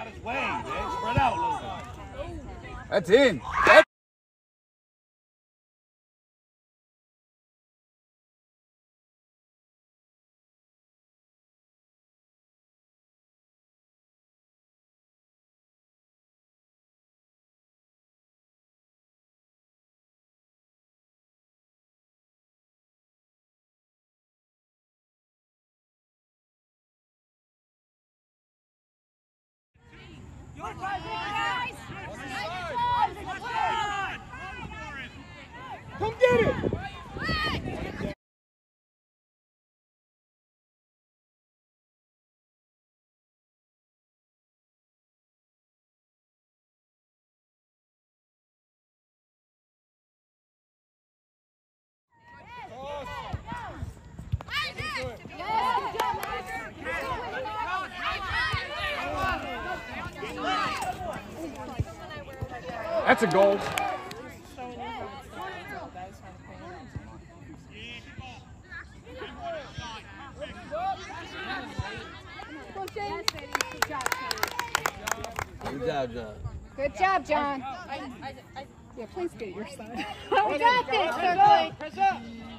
his way, man. Spread out a little bit. That's in. Come get it! That's a goal. Good job, John. Good job, John. Yeah, please get your son. We got this, Circle. Press up!